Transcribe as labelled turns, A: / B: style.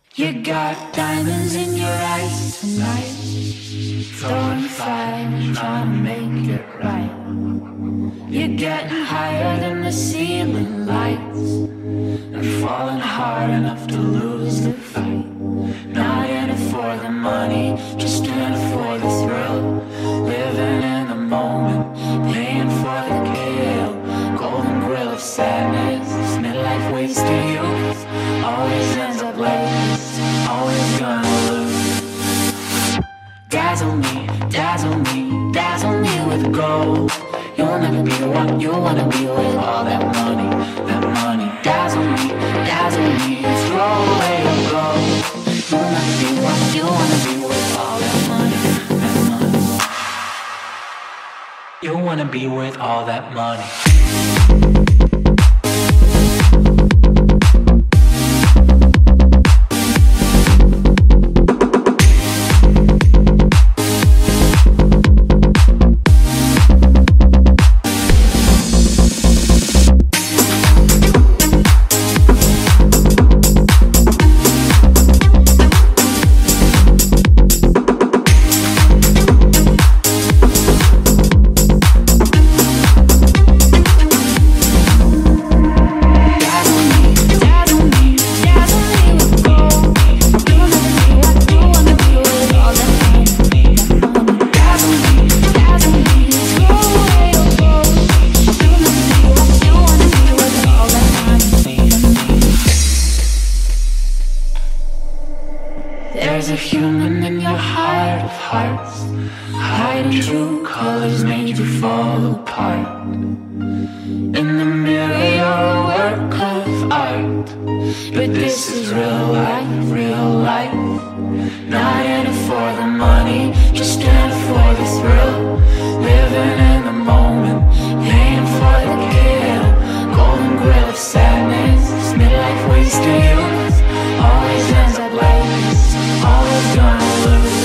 A: You got diamonds in your eyes tonight, throwing fire and trying to make it right. You're getting higher than the ceiling lights and falling hard enough to lose the fight. Not in it for the money, just in it for the thrill. Living in the moment, paying for the kill. Golden grill of sadness, midlife wasted youth. Always ends up late, always gonna lose. Dazzle me, dazzle me, dazzle me with gold. You'll never be what you wanna be with all that money, that money. Dazzle me, throw away your gold. You'll never be what you wanna be with all that money, that money. You wanna be with all that money. There's a human in your heart of hearts, hiding true colors made you fall apart. In the mirror you're a work of art, but this is real life, real life. Not in it for the money, just in it for the thrill. Living in the moment, paying for the kill. Golden grill of sadness, midlife wasted youth. Always ends up late, always gonna lose.